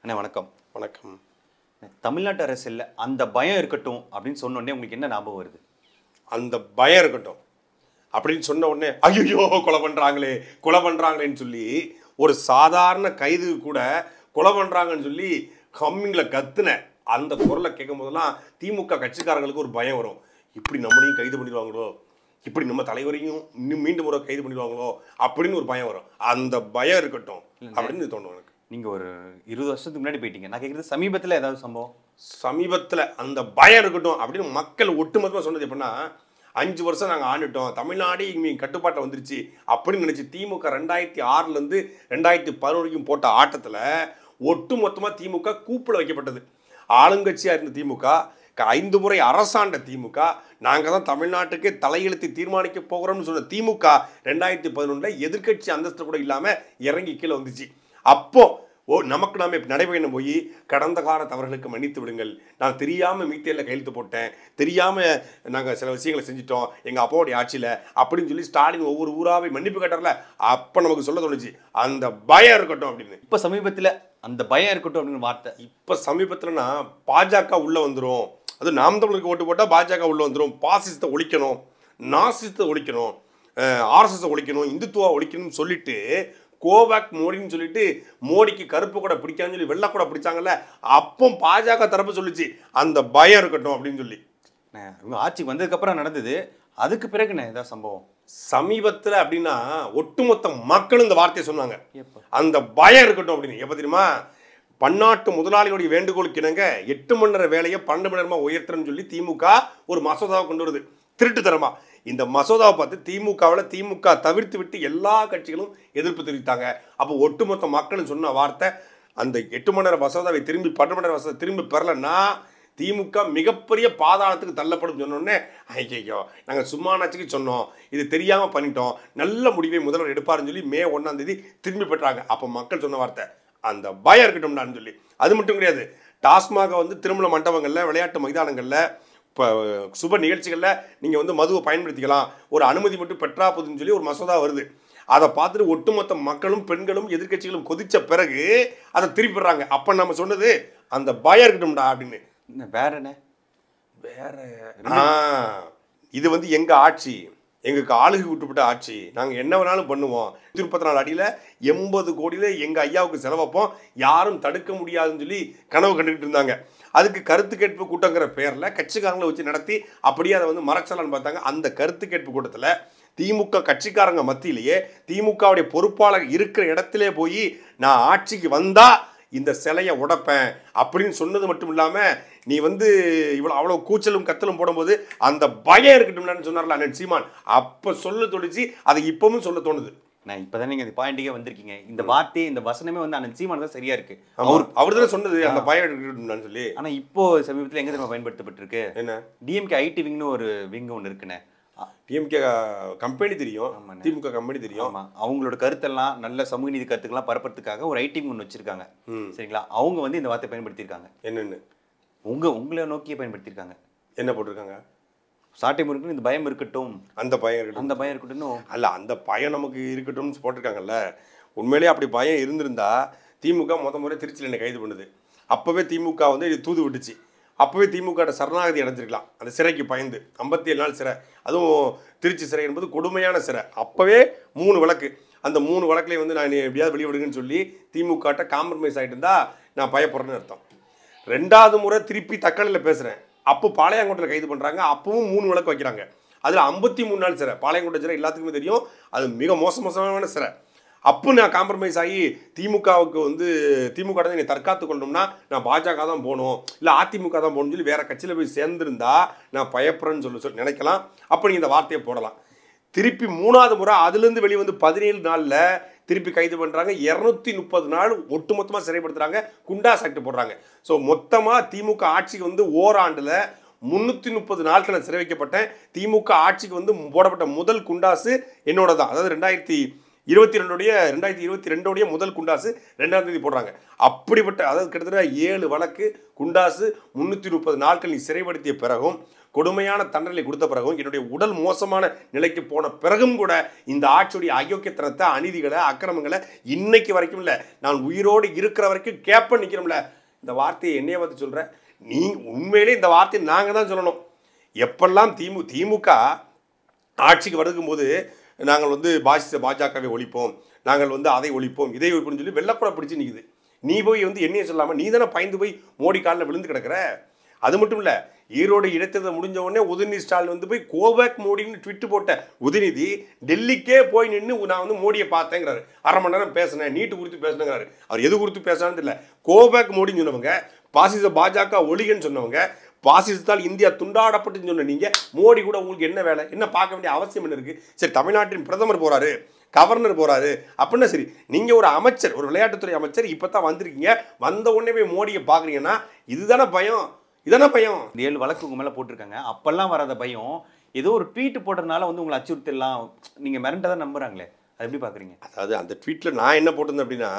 அண்ணே வணக்கம். வணக்கம். தமிழ்நாட்டு அரசியல்ல அந்த பயம் இருக்கட்டும் அப்படின்னு சொன்ன உடனே உங்களுக்கு என்ன ஞாபகம் வருது? அந்த பயம் இருக்கட்டும் அப்படின்னு சொன்ன உடனே ஐயோ கொலை பண்றாங்களேன்னு சொல்லி ஒரு சாதாரண கைது கூட கொலை பண்றாங்கன்னு சொல்லி கம்மிங்கில் கத்துன அந்த குரலை கேட்கும் போதெல்லாம் திமுக கட்சிக்காரங்களுக்கு ஒரு பயம் வரும். இப்படி நம்மளையும் கைது பண்ணிடுவாங்களோ, இப்படி நம்ம தலைவரையும் இன்னும் மீண்டும் ஒரு கைது பண்ணிடுவாங்களோ அப்படின்னு ஒரு பயம் வரும். அந்த பயம் இருக்கட்டும் அப்படின்னு தோணும் எனக்கு. நீங்க ஒரு 20 வருஷத்துக்கு முன்னாடி போயிட்டீங்க. நான் கேட்கறது சமீபத்தில் ஏதாவது சம்பவம்? சமீபத்தில் அந்த பயம் இருக்கட்டும் அப்படின்னு மக்கள் ஒட்டுமொத்தமாக சொன்னது எப்படின்னா, 5 வருஷம் நாங்கள் ஆண்டுட்டோம், தமிழ்நாடு இங்கே கட்டுப்பாட்டை வந்துருச்சு அப்படின்னு நினச்சி திமுக 2006லேருந்து 2011 போட்ட ஆட்டத்தில் ஒட்டுமொத்தமாக திமுக கூப்பில் வைக்கப்பட்டது. ஆளுங்கட்சியாக இருந்த திமுக, 5 முறை அரசாண்ட திமுக, நாங்கள் தான் தமிழ்நாட்டுக்கு தலையெழுத்து தீர்மானிக்க போகிறோம்னு சொன்ன திமுக 2011 எதிர்கட்சி அந்தஸ்து கூட இல்லாமல் இறங்கி கீழே வந்துச்சு. அப்போ நமக்கு நாம நடைபயணம் போய் கடந்த கால தவறுகளுக்கு மன்னித்து விடுங்கள், நான் தெரியாமல் மீத்தேல கையெழுத்து போட்டேன், தெரியாமல் நாங்கள் சில விஷயங்களை செஞ்சிட்டோம் எங்கள் அப்பாவுடைய ஆட்சியில் அப்படின்னு சொல்லி ஸ்டாலின் ஒவ்வொரு ஊராவை மன்னிப்பு கேட்டார்ல, அப்போ நமக்கு சொல்ல தோணுச்சு அந்த பயம் இருக்கட்டும் அப்படின்னு. இப்போ சமீபத்தில் அந்த பயம் இருக்கட்டும் அப்படின்னு வார்த்தை. இப்போ சமீபத்தில்னா பாஜக உள்ளே வந்துடும், அது நாம் தமிழருக்கு ஓட்டு போட்டால் பாஜக உள்ளே வந்துடும், பாசிசத்தை ஒழிக்கணும், நாசிசத்தை ஒழிக்கணும், ஆர்எஸ்எஸ் ஒழிக்கணும், இந்துத்துவா ஒழிக்கணும்னு சொல்லிட்டு கோபேக் மோடின்னு சொல்லிட்டு மோடிக்கு கருப்பு கூட பிடிக்கான்னு சொல்லி வெள்ளை கூட பிடிச்சாங்கல்ல, அப்போ பாஜக தரப்பு சொல்லிச்சு அந்த பயம் இருக்கட்டும் அப்படின்னு சொல்லி. இவங்க ஆட்சிக்கு வந்ததுக்கப்புறம் நடந்தது. அதுக்கு பிறகுண்ணே ஏதாவது சம்பவம் சமீபத்தில் அப்படின்னா ஒட்டுமொத்த மக்களும் இந்த வார்த்தையை சொன்னாங்க, அந்த பயம் இருக்கட்டும் அப்படின்னு. எப்போ தெரியுமா? பன்னாட்டு முதலாளிகளுடைய வேண்டுகோளுக்கு இணங்க 8 மணி நேர வேலையை 12 மணி நேரமாக உயர்த்துறன்னு சொல்லி திமுக ஒரு மசோதாவை கொண்டு வருது, திருட்டுத்தரமா. இந்த மசோதாவை பார்த்து திமுக தவிர்த்து விட்டு எல்லா கட்சிகளும் எதிர்ப்பு தெரிவித்தாங்க. அப்போ ஒட்டுமொத்த மக்களும் சொன்ன வார்த்தை, அந்த 8 மணி நேர மசோதாவை திரும்பி 12 மணி நேர மசோதா திரும்பி பெறலைன்னா திமுக மிகப்பெரிய பாதாளத்துக்கு தள்ளப்படும் சொன்னோடனே, ஐயோ நாங்கள் சும்மானாச்சுக்கு சொன்னோம், இது தெரியாமல் பண்ணிட்டோம், நல்ல முடிவை முதல்வர் எடுப்பாருன்னு சொல்லி மே 1ஆம் தேதி திரும்பி பெற்றாங்க. அப்போ மக்கள் சொன்ன வார்த்தை அந்த பயம் இருக்கட்டும்டான்னு சொல்லி. அது மட்டும் கிடையாது, டாஸ்மாக திருமண மண்டபங்களில், விளையாட்டு மைதானங்களில், இப்போ சுப நிகழ்ச்சிகளில் நீங்கள் மதுவை பயன்படுத்திக்கலாம், ஒரு அனுமதி மட்டும் பெற்றா போதுன்னு சொல்லி ஒரு மசோதா வருது. அதை பார்த்துட்டு ஒட்டுமொத்த மக்களும் பெண்களும் எதிர்கட்சிகளும் கொதிச்ச பிறகு அதை திருப்பிடுறாங்க. அப்போ நம்ம சொன்னது அந்த பயம் இருக்கட்டும்டா அப்படின்னு. வேற என்ன? வேற இது எங்க ஆட்சி, எங்களுக்கு ஆளுகை விட்டுப்பட்ட ஆட்சி, நாங்கள் என்ன வேணாலும் பண்ணுவோம், 34 அடியில் 80 கோடியில் எங்கள் ஐயாவுக்கு செலவைப்போம், யாரும் தடுக்க முடியாதுன்னு சொல்லி கனவு கண்டுக்கிட்டு இருந்தாங்க. அதுக்கு கருத்து கேட்பு கூட்டங்கிற பேரில் கட்சிக்காரங்களை வச்சு நடத்தி அப்படியே அதை மறைச்சலான்னு பார்த்தாங்க. அந்த கருத்து கேட்பு கூட்டத்தில் திமுக கட்சிக்காரங்க மத்தியிலேயே திமுகவுடைய பொறுப்பாளர் இருக்கிற இடத்திலே போய் நான் ஆட்சிக்கு வந்தா இந்த சிலையை உடைப்பேன் அப்படின்னு சொன்னது மட்டும் இல்லாமல், நீ அவ்வளோ கூச்சலும் கத்தலும் போடும்போது அந்த பயம் இருக்கட்டும்னு சொன்னார்ல அண்ணன் சீமான், அப்போ சொல்ல தோணுச்சு, அதை இப்பவும் சொல்ல தோணுது. நான் இப்போதான் நீங்கள் இந்த பாயிண்ட்டுக்கே வந்திருக்கீங்க. இந்த வார்த்தை இந்த வசனமே அண்ணன் சீமான் தான் சரியா இருக்கு. அவர் தானே சொன்னது அந்த பயம் இருக்கட்டும்னு சொல்லி. ஆனால் இப்போ சமீபத்தில் எங்கே தெரியுமா பயன்படுத்தப்பட்டிருக்கு? என்ன? டிஎம்கே ஐடி விங்னு ஒரு விங் ஒன்று இருக்குண்ணே. டிஎம்கே கம்பெனி தெரியும், திமுக கம்பெனி தெரியும். அவங்களோட கருத்தெல்லாம் நல்ல சமூக நீதி கருத்துக்கெல்லாம் பரப்புறதுக்காக ஒரு ஐடி விங் ஒன்று வச்சிருக்காங்க. சரிங்களா? அவங்க இந்த வார்த்தை பயன்படுத்தியிருக்காங்க. என்னன்னு? உங்களை நோக்கியே பயன்படுத்தியிருக்காங்க. என்ன போட்டிருக்காங்க? சாட்டை முறுக்கு இந்த பயம் இருக்கட்டும், அந்த பயம் இருக்கட்டும், அந்த பயம் இருக்கட்டும். அல்ல, அந்த பயம் நமக்கு இருக்கட்டும்னு போட்டிருக்காங்கல்ல. உண்மையிலேயே அப்படி பயம் இருந்திருந்தா திமுக முறை திருச்சியில் என்னை கைது பண்ணுது, அப்போவே திமுக இது தூது விட்டுச்சு, அப்போவே திமுக சரணாகதி அடைஞ்சிருக்கலாம். அந்த சிறைக்கு பயந்து 57 நாள் சிறை, அதுவும் திருச்சி சிறை என்பது கொடுமையான சிறை. அப்போவே 3 வழக்கு, அந்த 3 வழக்குலேயே நான் எப்படியாவது வெளியே விடுங்கன்னு சொல்லி திமுக காம்ப்ரமைஸ் ஆகிட்டு இருந்தா நான் பயப்படுறேன்னு அர்த்தம். 2வது முறை திருப்பி தக்காளியில் பேசுகிறேன், அப்போ பாளையங்கோட்டையில் கைது பண்ணுறாங்க, அப்பவும் 3 வழக்கு வைக்கிறாங்க. அதில் 53 நாள் சிறை. பாளையங்கோட்டை சிறை எல்லாத்துக்குமே தெரியும், அது மிக மோசமான சிறை. அப்போ நான் காம்ப்ரமைஸ் ஆகி திமுகவுக்கு திமுக என்னை தற்காத்து கொள்ளணும்னா நான் பாஜக தான் போகணும், இல்லை அதிமுக தான் போகணும்னு சொல்லி வேற கட்சியில் போய் சேர்ந்துருந்தா நான் பயப்படுறேன்னு சொல்லி நினைக்கலாம். அப்போ நீங்கள் இந்த வார்த்தையை போடலாம். திருப்பி 3வது முறை அதுலேருந்து வெளியே 17 நாளில் திருப்பி கைது பண்ணுறாங்க, 230 நாள் ஒட்டுமொத்தமாக சிறைப்படுத்துகிறாங்க, குண்டாஸ் ஆக்ட் போடுறாங்க. ஸோ மொத்தமாக திமுக ஆட்சிக்கு ஓராண்டில் 330 நாட்கள் நான் சிறை வைக்கப்பட்டேன். திமுக ஆட்சிக்கு போடப்பட்ட முதல் குண்டாசு என்னோட தான். அதாவது 2022 முதல் குண்டாசு 2ஆம் தேதி போடுறாங்க. அப்படிப்பட்ட அதாவது கிட்டத்தட்ட 7 வழக்கு குண்டாசு 330 நாட்கள் நீ சிறைப்படுத்திய பிறகும் கொடுமையான தண்டனை கொடுத்த பிறகும் என்னுடைய உடல் மோசமான நிலைக்கு போன பிறகும் கூட இந்த ஆட்சியுடைய அயோக்கியத்தனத்தை அநீதிகளை அக்கிரமங்களை இன்னைக்கு வரைக்கும் இல்லை நான் உயிரோடு இருக்கிற வரைக்கும் கேப்ப நிற்கிறோம்ல. இந்த வார்த்தையை என்னைய பார்த்து சொல்கிறேன். நீ உண்மையிலே இந்த வார்த்தையை நாங்கள் தான் சொல்லணும். எப்பெல்லாம் திமுக ஆட்சிக்கு வருகும் போது நாங்கள் வந்து பாஜகவை ஒழிப்போம், நாங்கள் வந்து அதை ஒழிப்போம், இதை ஒழிப்போம்னு சொல்லி வெள்ளக்கூட பிடிச்சி நிற்குது. நீ போய் வந்து என்னைய சொல்லாமல் நீ தானே பயந்து போய் மோடி காலில் விழுந்து கிடக்கிற. அது மட்டும் இல்லை, ஈரோடு இடைத்தேர்தல் முடிஞ்ச உடனே உதயநிதி ஸ்டாலின் வந்து போய் கோபேக் மோடின்னு ட்விட்டு போட்ட உதயநிதி டெல்லிக்கே போய் நின்று நான் வந்து மோடியை பார்த்தேங்கிறாரு. அரை மணி நேரம் பேசினேன், நீட்டு குறித்து பேசினேங்கிறாரு. அவர் எது குறித்து பேசினான்னு தெரியல. கோபேக் மோடின்னு சொன்னவங்க, பாசிச பாஜக ஒழிகன்னு சொன்னவங்க, பாசிசத்தால் இந்தியா துண்டாடப்பட்டுன்னு சொன்ன நீங்க மோடி கூட உங்களுக்கு என்ன வேலை, என்ன பார்க்க வேண்டிய அவசியம் என்ன இருக்கு? சரி, தமிழ்நாட்டின் பிரதமர் போறாரு, கவர்னர் போறாரு அப்படின்னா சரி, நீங்க ஒரு அமைச்சர், ஒரு விளையாட்டுத்துறை அமைச்சர் இப்பதான் வந்திருக்கீங்க, வந்த உடனே போய் மோடியை பாக்குறீங்கன்னா இதுதானே பயம்? இதானே பயம்? 7 வழக்கு உங்க மேல போட்டிருக்காங்க. அப்பெல்லாம் வராத பயம் ஏதோ ஒரு ட்வீட் போட்டதுனால வந்து உங்களை அச்சுறுத்தலாம், நீங்க மிரண்டதான் நம்புறாங்களே, அது எப்படி பாக்குறீங்க? அதாவது அந்த ட்வீட்ல நான் என்ன போட்டிருந்தேன் அப்படின்னா,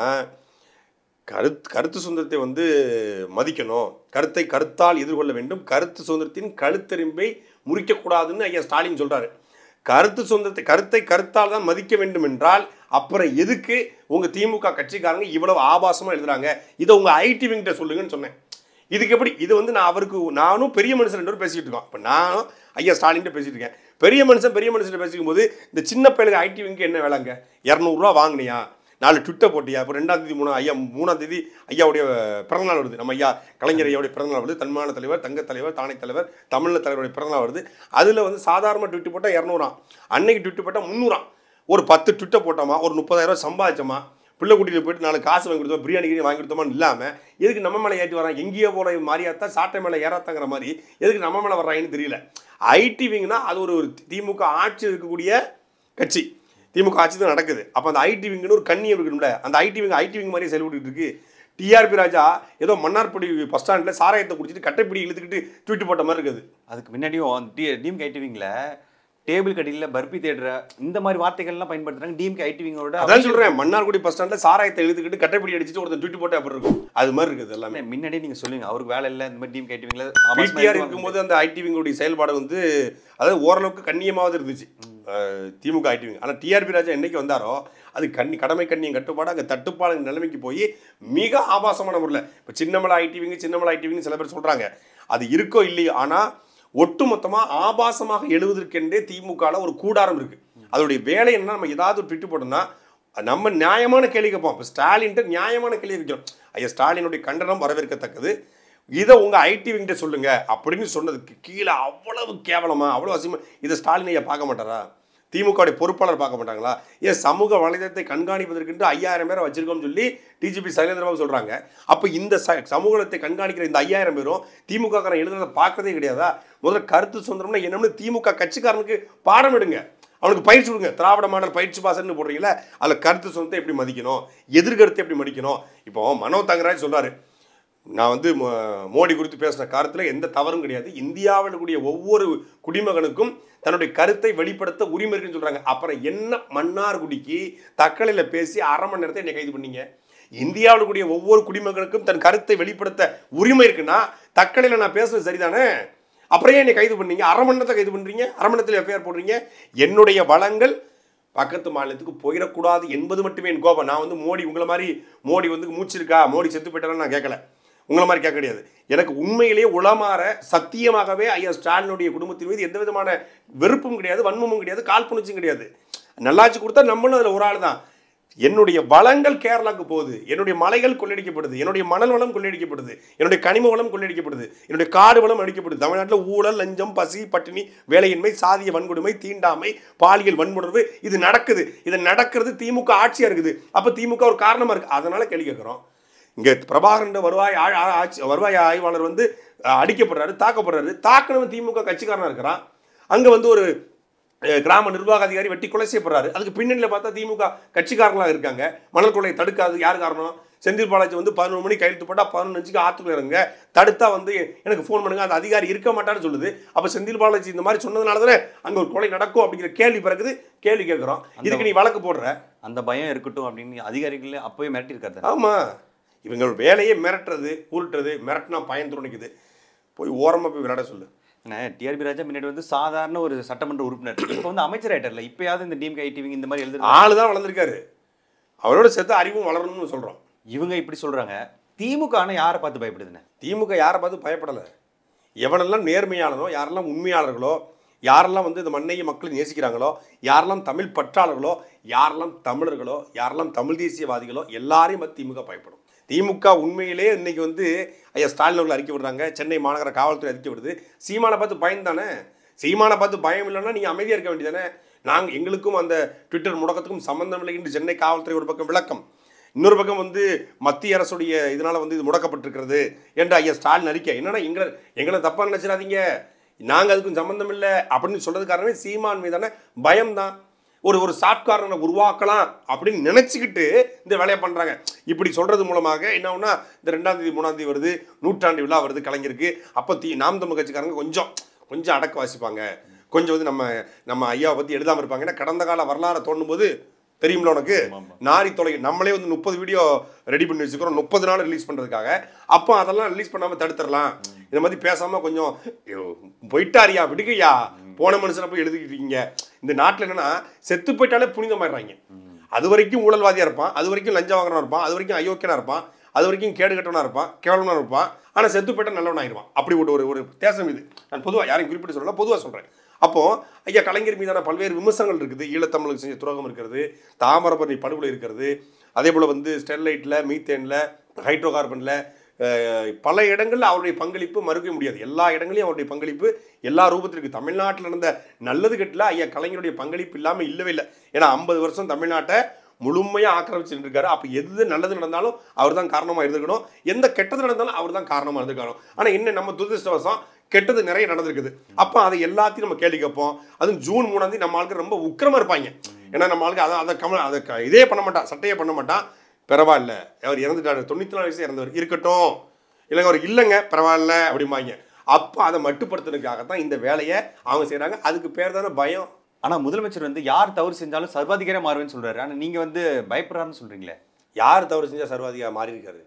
கருத்து சுதந்திரத்தை வந்து மதிக்கணும், கருத்தை கருத்தால் எதிர்கொள்ள வேண்டும், கருத்து சுதந்திரத்தின் கழுத்தெரும்பை முறிக்கக்கூடாதுன்னு ஐயா ஸ்டாலின் சொல்றாரு. கருத்து சுதந்திரத்தை கருத்தை கருத்தால் தான் மதிக்க வேண்டும் என்றால் அப்புறம் எதுக்கு உங்க திமுக கட்சிக்காரங்க இவ்வளவு ஆபாசமா எழுதுறாங்க? இதை உங்க ஐடி விங்கிட்ட சொல்லுங்கன்னு சொன்னேன். இதுக்கு எப்படி இது வந்து நானும் பெரிய மனுஷன் 2 பேரும் பேசிட்டு இருக்கோம். இப்போ நானும் ஐயா ஸ்டாலின் பேசிட்டு இருக்கேன். பெரிய மனுஷன் பேசிக்கும் போது இந்த சின்ன பையனுக்கு ஐடி விங்க்கு என்ன வேலைங்க? 200 ரூபா வாங்கினியா, 4 ட்விட்டர் போட்டியா, இப்போ 2ஆம் தேதி 3ஆம் தேதி ஐயாவுடைய பிறந்தநாள் வருது, நம்ம ஐயா கலைஞர் ஐயாவுடைய பிறந்தநாள் வருது, தன்மான தலைவர், தங்க தலைவர், தானை தலைவர், தமிழ் தலைவருடைய பிறந்தநாள் வருது. அதில் வந்து சாதாரண ட்விட்டு போட்டால் 200, அன்னைக்கு ட்விட்டு போட்டால் 300. ஒரு 10 ட்விட்டர் போட்டோமா, ஒரு 30,000 சம்பாதிச்சோமா, பிள்ளை கூட்டிகிட்டு போயிட்டு 4 காசு வாங்கி கொடுத்தோம், பிரியாணி வாங்கி கொடுத்தோமான்னு இல்லாமல் எதுக்கு நம்ம மேலே ஏற்றி வரான்? எங்கேயோ போல மாறியாத்தா சாட்டை மேலே ஏறாத்தாங்கிற மாதிரி எதுக்கு நம்ம மேலே வர்றாங்கன்னு தெரியல. ஐடி விங்னா அது ஒரு திமுக ஆட்சி இருக்கக்கூடிய கட்சி, திமுக ஆட்சி தான் நடக்குது. அப்போ அந்த ஐடி விங்னு ஒரு கண்ணியம் இருக்கணும்ல, அந்த ஐடி விங் மாதிரியே செயல்பட்டு இருக்கு. டிஆர்பி ராஜா ஏதோ மன்னார்படி பஸ் ஸ்டாண்டில் சாராயத்தை குடிச்சிட்டு கட்டைப்பிடி இழுத்துக்கிட்டு ட்வீட் போட்ட மாதிரி இருக்குது. அதுக்கு முன்னாடியும் டிஎம்கே ஐடி விங்ல டேபிள் கடியில் பர்பி தேடுற இந்த மாதிரி வார்த்தைகள்லாம் பயன்படுத்துறாங்க டிஎம்கே ஐடி விங்கோட. அதான் சொல்றேன், மன்னார்குடி பஸ் ஸ்டாண்டில் சாராயத்தை எழுதுக்கிட்டு கட்டைப்பிடி அடிச்சுட்டு ஒருத்தர் ட்வீட் போட்டு அப்படி இருக்கும். அது மாதிரி இருக்குது எல்லாமே. முன்னாடியே நீங்க சொல்லுங்க, அவருக்கு வேலை இல்லை இந்த மாதிரி டிஎம்கே ஐடி விங்ல பிடிஆர் இருக்கும்போது அந்த ஐடி விங்களுடைய செயல்பாடு வந்து அதாவது ஓரளவுக்கு கண்ணியமாவது இருந்துச்சு திமுக ஐடி விங். ஆனால் டிஆர்பி ராஜா என்னைக்கு வந்தாரோ அது கடமை கண்ணியம் கட்டுப்பாடு அங்கே தட்டுப்பாடு நிலைமைக்கு போய் மிக ஆபாசமான முறையில் இப்போ சின்னமலை ஐடி விங்னு சில பேர் சொல்றாங்க. அது இருக்கோ இல்லையோ, ஆனால் ஒட்டுமொத்தமாக ஆபாசமாக எழுவதற்கென்றே திமுகவில் ஒரு கூடாரம் இருக்கு. அதோடைய வேலை என்ன, நம்ம ஏதாவது ட்விட்டு போட்டோம்னா நம்ம நியாயமான கேள்வி கேட்போம். இப்போ ஸ்டாலின்ட்டு நியாயமான கேள்வி வைக்கிறோம். ஐயா ஸ்டாலினுடைய கண்டனம் வரவேற்கத்தக்கது, இதை உங்கள் ஐடி விங்கிட்ட சொல்லுங்க அப்படின்னு சொன்னதுக்கு கீழே அவ்வளவு கேவலமா, அவ்வளோ அசிங்கமா, இதை ஸ்டாலின் ஐயா பார்க்க மாட்டாரா? திமுகவுடைய பொறுப்பாளர் பார்க்க மாட்டாங்களா? ஏன் சமூக வலைதளத்தை கண்காணிப்பதற்கென்று 5000 பேரை வச்சிருக்கோம்னு சொல்லி டிஜிபி சைலேந்திரபாபு சொல்றாங்க. அப்போ இந்த சமூகத்தை கண்காணிக்கிற இந்த 5000 பேரும் திமுக காரன் எழுதுறதை பார்க்கறதே கிடையாதா? முதல்ல கருத்து சுதந்திரம்னா என்னன்னு திமுக கட்சிக்காரனுக்கு பாடம் எடுங்க, அவனுக்கு பயிற்சி கொடுங்க. திராவிட மாடல் பயிற்சி பாசன்னு போடுறீங்களா, அதில் கருத்து சுதந்திரத்தை எப்படி மதிக்கணும், எதிர்கருத்தை எப்படி மதிக்கணும். இப்போ மனோ தங்கராஜ் சொல்றாரு, நான் வந்து மோடி குறித்து பேசின கருத்தில் எந்த தவறும் கிடையாது, இந்தியாவில் கூடிய ஒவ்வொரு குடிமகனுக்கும் தன்னுடைய கருத்தை வெளிப்படுத்த உரிமை இருக்குன்னு சொல்றாங்க. அப்புறம் என்ன மன்னார்குடிக்கு தக்கலையில் பேசி 1/2 மணி நேரத்தை என்னை கைது பண்ணீங்க? இந்தியாவில் கூடிய ஒவ்வொரு குடிமகனுக்கும் தன் கருத்தை வெளிப்படுத்த உரிமை இருக்குன்னா தக்கலையில் நான் பேசுறது சரிதானே? அப்புறம் ஏன் என்னை கைது பண்ணீங்க? 1/2 மணி நேரத்தை கைது பண்றீங்க, 1/2 மணி நேரத்தில் எஃப்ஐஆர் போடுறீங்க. என்னுடைய வளங்கள் பக்கத்து மாநிலத்துக்கு போயிடக்கூடாது என்பது மட்டுமே என் கோபம். நான் வந்து உங்களை மாதிரி மோடி வந்து மூச்சு இருக்கா, மோடி செத்து போயிட்டாலும் நான் கேட்கல, உங்களை மாதிரி கேட்க கிடையாது. எனக்கு உண்மையிலேயே உளமாற சத்தியமாகவே ஐயா ஸ்டாலினுடைய குடும்பத்தின் மீது எந்த விதமான வெறுப்பும் கிடையாது, வன்மமும் கிடையாது, காழ்ப்புணர்ச்சியும் கிடையாது. நல்லாட்சி கொடுத்தா நம்மளும் அதில் ஒரு ஆள் தான். என்னுடைய வளங்கள் கேரளாவுக்கு போகுது, என்னுடைய மலைகள் கொள்ளையடிக்கப்படுது, என்னுடைய மணல் வளம் கொள்ளையடிக்கப்படுது, என்னுடைய கனிம வளம் கொள்ளையடிக்கப்படுது, என்னுடைய காடு வளம் அடிக்கப்படுது. தமிழ்நாட்டில் ஊழல், லஞ்சம், பசி, பட்டினி, வேலையின்மை, சாதிய வன்கொடுமை, தீண்டாமை, பாலியல் வன்முணர்வு இது நடக்குது. இது நடக்கிறது திமுக ஆட்சியாக இருக்குது. அப்போ திமுக ஒரு காரணமாக இருக்குது. அதனால கேள்வி கேட்குறோம். இங்கே பிரபாகரன் வருவாய் ஆய்வாளர் வந்து அடிக்கப்படுறாரு, தாக்கப்படுறாரு. தாக்கினவன் திமுக கட்சிக்காரனாக இருக்கிறான். அங்கே வந்து ஒரு கிராம நிர்வாக அதிகாரி வெட்டி கொலை செய்யப்படுறாரு. அதுக்கு பின்னணியில் பார்த்தா திமுக கட்சிக்காரங்களாக இருக்காங்க. மணல் கொள்ளையை தடுக்காது யார் காரணம்? செந்தில் பாலாஜி வந்து 11 மணிக்கு கையெழுத்து போட்டால் 11:05 ஆற்றுக்குள்ள இறங்க, தடுத்தா வந்து எனக்கு ஃபோன் பண்ணுங்க, அந்த அதிகாரி இருக்க மாட்டான்னு சொல்லுது. அப்போ செந்தில் பாலாஜி இந்த மாதிரி சொன்னதுனால தானே அங்கே ஒரு கொலை நடக்கும் அப்படிங்கிற கேள்வி பிறகுது. கேள்வி கேட்குறோம், இதுக்கு நீ வழக்கு போடுற. அந்த பயம் இருக்கட்டும் அப்படின்னு அதிகாரிகள் அப்போவே மிரட்டியிருக்காரு. ஆமாம், இவங்க வேலையே மிரட்டுறது, உருட்டுறது. மிரட்டினா பயன் துணிக்குது, போய் ஓரமாக போய் விளையாட சொல்லு. டிஆர்பி ராஜா முன்னாடி வந்து சாதாரண ஒரு சட்டமன்ற உறுப்பினர், இப்போ வந்து அமைச்சர் ஆயிட்டார்ல. இப்பயாவது இந்த டிஎம்கே ஐடிவி இந்த மாதிரி எழுதுற ஆளு தான் வளர்ந்துருக்காரு. அவரோட சேர்த்து அறிவும் வளரணும்னு சொல்கிறோம். இவங்க இப்படி சொல்றாங்க. திமுக ஆனால் யாரை பார்த்து பயப்படுதுன்னு? திமுக யாரை பார்த்து பயப்படலை. எவனெல்லாம் நேர்மையானதோ, யாரெல்லாம் உண்மையாளர்களோ, யாரெல்லாம் வந்து இந்த மண்ணையும் மக்களை நேசிக்கிறாங்களோ, யாரெல்லாம் தமிழ் பற்றாளர்களோ, யாரெல்லாம் தமிழர்களோ, யாரெல்லாம் தமிழ் தேசியவாதிகளோ எல்லாரையும் பார்த்து திமுக பயப்படும். திமுக உண்மையிலே இன்னைக்கு வந்து ஐயா ஸ்டாலின் அவர்கள் அறிக்கை விடுறாங்க, சென்னை மாநகர காவல்துறை அறிக்கை விடுது. சீமானை பார்த்து பயம் தானே. சீமானை பார்த்து பயம் இல்லைன்னா நீங்கள் அமைதியாக இருக்க வேண்டியதானே. நாங்கள் எங்களுக்கும் அந்த ட்விட்டர் முடக்கத்துக்கும் சம்பந்தம் இல்லை என்று சென்னை காவல்துறை ஒரு பக்கம் விளக்கம், இன்னொரு பக்கம் வந்து மத்திய அரசுடைய இதனால் வந்து இது முடக்கப்பட்டிருக்கிறது என்ற ஐயா ஸ்டாலின் அறிக்கை. என்னன்னா எங்களை தப்பாக நினச்சிடாதீங்க, நாங்கள் அதுக்கும் சம்பந்தம் இல்லை அப்படின்னு சொல்றது காரணமே சீமான் மீதான பயம்தான். ஒரு சாட்காரனை உருவாக்கலாம் அப்படின்னு நினச்சிக்கிட்டு இந்த வேலையை பண்ணுறாங்க. இப்படி சொல்கிறது மூலமாக என்ன ஆகுனா, இந்த 2ஆம் தேதி 3ஆம் தேதி வருது, நூற்றாண்டு விழா வருது கலைஞருக்கு. அப்போ நாம் தமிழ் கட்சிக்காரங்க கொஞ்சம் அடக்க வாசிப்பாங்க, கொஞ்சம் வந்து நம்ம ஐயாவை பற்றி எழுதாமல் இருப்பாங்க. ஏன்னா கடந்த கால வரலாறு தோணும் போது தெரியுமில்ல உனக்கு, நாரி தொலை நம்மளே வந்து 30 வீடியோ ரெடி பண்ணி வச்சுக்கிறோம் 30 நாள் ரிலீஸ் பண்ணுறதுக்காக. அப்போ அதெல்லாம் ரிலீஸ் பண்ணாமல் தடுத்துடலாம், இந்த மாதிரி பேசாமல் கொஞ்சம் போயிட்டாரியா விடுகையா, போன மனுஷனை போய் எழுதிக்கிட்டு இருக்கீங்க. இந்த நாட்டில் என்னன்னா செத்து போயிட்டாலே புனிதமாயிடுறாங்க. அது வரைக்கும் ஊழல்வாதியாக இருப்பான், அது வரைக்கும் லஞ்சம் வாங்குறவனா இருப்பான், அது வரைக்கும் அயோக்கியனா இருப்பான், அது வரைக்கும் கேடு கட்டவனா இருப்பான், கேவலமாக இருப்பான். ஆனால் செத்து போயிட்டா நல்லவனாயிருவான். அப்படி ஒரு தேசம் இது. நான் பொதுவாக யாரையும் குறிப்பிட்டு சொல்லல, பொதுவாக சொல்கிறேன். அப்போது ஐயா கலைஞர் மீதான பல்வேறு விமர்சனங்கள் இருக்குது. ஈழத்தமிழுக்கு செஞ்ச துரோகம் இருக்கிறது, தாமிரபரணி படுகொலை இருக்கிறது, அதே போல் வந்து ஸ்டெர்லைட்டில், மீத்தேனில், ஹைட்ரோ கார்பனில் பல இடங்களில் அவருடைய பங்களிப்பு மறுக்க முடியாது. எல்லா இடங்களையும் அவருடைய பங்களிப்பு எல்லா ரூபத்திற்கு. தமிழ்நாட்டில் நடந்த நல்லது கெட்டில் ஐயா கலைஞருடைய பங்களிப்பு இல்லாமல் இல்லவே இல்லை. ஏன்னா 50 வருஷம் தமிழ்நாட்டை முழுமையாக ஆக்கிரமிச்சுட்டு இருக்காரு. அப்போ எது நல்லது நடந்தாலும் அவர் தான் காரணமாக இருந்துக்கணும், எந்த கெட்டது நடந்தாலும் அவர் தான் காரணமாக இருந்துக்கணும். ஆனால் என்ன நம்ம துரதிருஷ்டவசம் கெட்டது நிறைய நடந்திருக்குது. அப்போ அதை எல்லாத்தையும் நம்ம கேள்வி கேட்போம். அதுவும் ஜூன் 3ஆம் தேதி நம்ம ஆளுக்கு ரொம்ப உக்கிரமாக இருப்பாங்க. ஏன்னா நம்ம ஆளுக்கு அதை இதே பண்ண மாட்டான், சட்டையே பண்ண மாட்டான். பரவாயில்ல, அவர் இறந்துட்டாரு, 94 வயசு இறந்தவர், இருக்கட்டும், இல்லைங்க அவர் இல்லைங்க பரவாயில்ல அப்படிம்பாங்க. அப்போ அதை மட்டுப்படுத்துறதுக்காகத்தான் இந்த வேலையை அவங்க செய்கிறாங்க. அதுக்கு பேர் தானே பயம். ஆனால் முதலமைச்சர் வந்து யார் தவறு செஞ்சாலும் சர்வாதிகாரியாக மாறுவேன்னு சொல்கிறாரு. ஆனால் நீங்கள் வந்து பயப்படுறாருன்னு சொல்கிறீங்களே. யார் தவறு செஞ்சால் சர்வாதிகாரி மாறி இருக்காரு?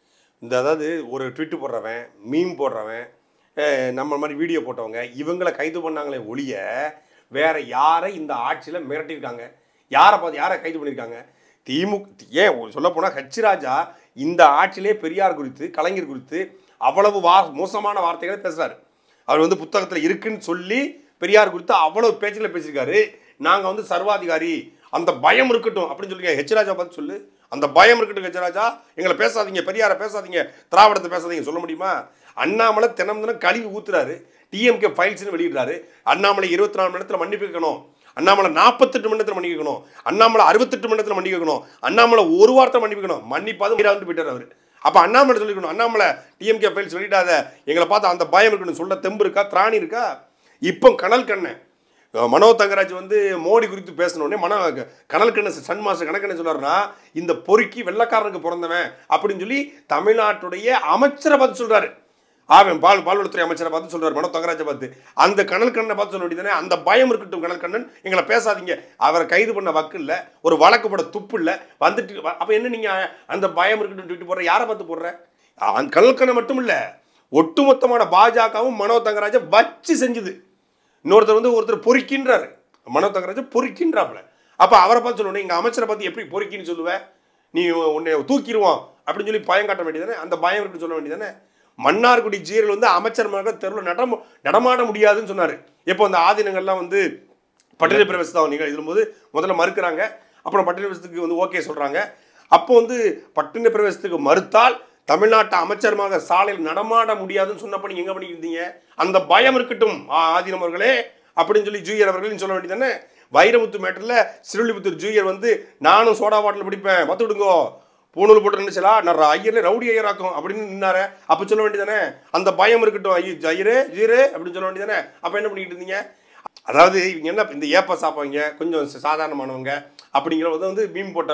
அதாவது ஒரு ட்விட்டு போடுறவன், மீம் போடுறவன், நம்ம மாதிரி வீடியோ போட்டவங்க, இவங்களை கைது பண்ணாங்களே ஒழிய வேற யாரை இந்த ஆட்சியில் மிரட்டியிருக்காங்க? யாரை பார்த்து யாரை கைது பண்ணியிருக்காங்க? திமுக ஏன் சொல்லப்போனால் ஹெச்ராஜா இந்த ஆட்சியிலே பெரியார் குறித்து, கலைஞர் குறித்து அவ்வளவு மோசமான வார்த்தைகளை பேசுகிறாரு. அவர் வந்து புத்தகத்தில் இருக்குன்னு சொல்லி பெரியார் குறித்து அவ்வளவு பேச்சுகளை பேசியிருக்காரு. நாங்கள் வந்து சர்வாதிகாரி, அந்த பயம் இருக்கட்டும் அப்படின்னு சொல்லி ஹெச்ராஜா பார்த்து சொல்லு. அந்த பயம் இருக்கட்டும் ஹெச்ராஜா, எங்களை பேசாதீங்க, பெரியாரை பேசாதீங்க, திராவிடத்தை பேசாதீங்க சொல்ல முடியுமா? அண்ணாமலை தினம் கழிவு ஊத்துறாரு, டிஎம்கே ஃபைல்ஸ்னு வெளியிடுறாரு. அண்ணாமலை 24 மணி நேரத்தில் மன்னிப்பு கேட்கணும், அண்ணாமலை 48 மணி நேரத்தில் மன்னிப்பு கேட்கணும், அண்ணாமலை 68 மணி நேரத்தில் மன்னிப்பு கேட்கணும், அண்ணாமலை ஒரு வாரத்தை மன்னிக்கணும். மன்னிப்பாது வந்து போயிட்டார் அவர். அப்போ அண்ணாமலை சொல்லிக்கணும், அண்ணாமலை டிஎம்கே ஃபைல்ஸ் வெளியிடாத, எங்களை பார்த்து அந்த பயம் இருக்கணும் சொல்ல தெம்பு இருக்கா, திராணி இருக்கா? இப்போ கனல் கண்ணன் மனோ தங்கராஜ் வந்து மோடி குறித்து பேசினோடனே கனல் கண்ணன் சன் மாஸ்டர் கணக்கண்ணன் சொல்றாருன்னா, இந்த பொறுக்கி வெள்ளக்காரனுக்கு பிறந்தவன் அப்படின்னு சொல்லி தமிழ்நாட்டுடைய அமைச்சரை பார்த்து சொல்றாரு. பால்வளத்துறை அமைச்சரை பார்த்து சொல்றாரு, மனோ தங்கராஜை பார்த்து. அந்த கனல் கண்ணனை பார்த்து சொல்ல வேண்டியதானே, அந்த பயம் இருக்கட்டும் கனல் கண்ணன், எங்களை பேசாதீங்க. அவரை கைது பண்ண வக்கு இல்லை, ஒரு வழக்கு போட துப்பு இல்லை, வந்துட்டு அப்போ என்ன நீங்கள் அந்த பயம் இருக்கட்டும் ட்விட்டு போடுற? யாரை பார்த்து போடுற? அந்த கனல் கண்ணன் மட்டும் இல்லை, ஒட்டுமொத்தமான பாஜகவும் மனோ தங்கராஜை வச்சு செஞ்சுது. இன்னொருத்தர் வந்து ஒருத்தர் பொறுக்கின்றாரு, மனோ தங்கராஜை பொறுக்கின்றாப்புல. அப்போ அவரை பார்த்து சொல்லணும், எங்கள் அமைச்சரை பார்த்து எப்படி பொறுக்கின்னு சொல்லுவேன்? நீ உன்னை தூக்கிடுவோம் அப்படின்னு சொல்லி பயம் காட்ட வேண்டியதானே, அந்த பயம் இருக்குன்னு சொல்ல வேண்டியதானே. மன்னார்குடி ஜீரல் வந்து அமைச்சர் தெருவில் நடமாட முடியாதுன்னு சொன்னார். எப்போ அந்த ஆதீனங்கள்லாம் வந்து பட்டியல் பிரவேசம் நீங்கள் எழுதும்போது முதல்ல மறுக்கிறாங்க, அப்புறம் பட்டியல் பிரவேசத்துக்கு வந்து ஓகே சொல்கிறாங்க. அப்போ வந்து பட்டியல் பிரவேசத்துக்கு மறுத்தால் தமிழ்நாட்டு அமைச்சருமாக சாலையில் நடமாட முடியாதுன்னு சொன்னப்போ நீங்கள் எங்கே பண்ணியிருந்தீங்க? அந்த பயம் இருக்கட்டும் ஆதீனம் அவர்களே அப்படின்னு சொல்லி ஜூயர் அவர்களையும் சொல்ல வேண்டியதானே. வைரமுத்து மேட்டரில் சிறுவில்லிபுத்தூர் ஜூயர் வந்து நானும் சோடா பாட்டில் பிடிப்பேன், மற்ற விடுங்கோ, பூணூல் போட்டு நினைச்சலா, நான் ஐயர்ல ரவுடி ஐயராக்கும் அப்படின்னு நின்னாரு. அப்போ சொல்ல வேண்டியதானே, அந்த பயம் இருக்கட்டும் ஐயரே ஜீரே அப்படின்னு சொல்ல வேண்டியதானே. அப்போ என்ன பண்ணிக்கிட்டு இருந்தீங்க? அதாவது இவங்க என்ன இந்த ஏப்ப சாப்பாங்க கொஞ்சம் சாதாரணமானவங்க அப்படிங்கிறத வந்து மீன் போட்டவன்,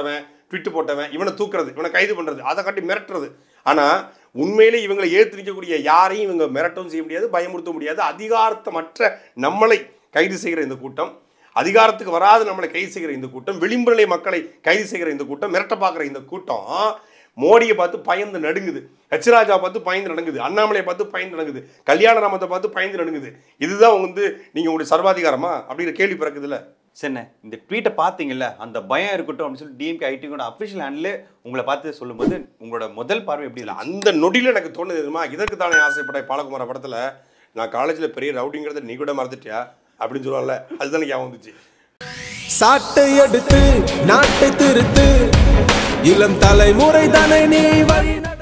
ட்விட்டு போட்டவன் இவனை தூக்குறது, இவனை கைது பண்ணுறது, அதை காட்டி மிரட்டுறது. ஆனால் உண்மையிலே இவங்களை ஏற்று நிற்கக்கூடிய யாரையும் இவங்க மிரட்டவும் செய்ய முடியாது, பயமுறுத்த முடியாது. அதிகாரத்தமற்ற நம்மளை கைது செய்கிற இந்த கூட்டம், அதிகாரத்துக்கு வராது நம்மளை கைது செய்கிற இந்த கூட்டம், விளிம்பு நிலை மக்களை கைது செய்கிற இந்த கூட்டம், மிரட்ட பார்க்குற இந்த கூட்டம் மோடியை பார்த்து பயந்து நடுங்குது, ஹெச்ராஜா பார்த்து பயந்து நடுங்குது, அண்ணாமலையை பார்த்து பயந்து நடுங்குது, கல்யாணராமத்தை பார்த்து பயந்து நடுங்குது. இதுதான் வந்து நீங்கள் உங்களுடைய சர்வாதிகாரமா அப்படிங்கிற கேள்வி பிறக்குதுல்ல. சரிண்ணே, இந்த ட்வீட்டை பார்த்தீங்கல்ல, அந்த பயம் இருக்கட்டும் அப்படின்னு சொல்லி டிஎம்கே ஐடியோட அஃபிஷியல் ஹேண்டில் உங்களை பார்த்து சொல்லும்போது உங்களோட முதல் பார்வை எப்படி இல்லை? அந்த நொடியில் எனக்கு தோணுது தெரியுமா, இதற்கு தானே ஆசைப்பட்ட பாலகுமார படத்தில் நான் காலேஜில் பெரிய ரவுடிங்கிறத நீ கூட மறந்துட்டியா அப்படின்னு சொல்லுவாங்கல்ல, அதுதான் ஞாபகம் வந்துச்சு. சாட்டை எடுத்து நாட்டை திருத்து, இளம் தலைமுறை தானே நீ வழி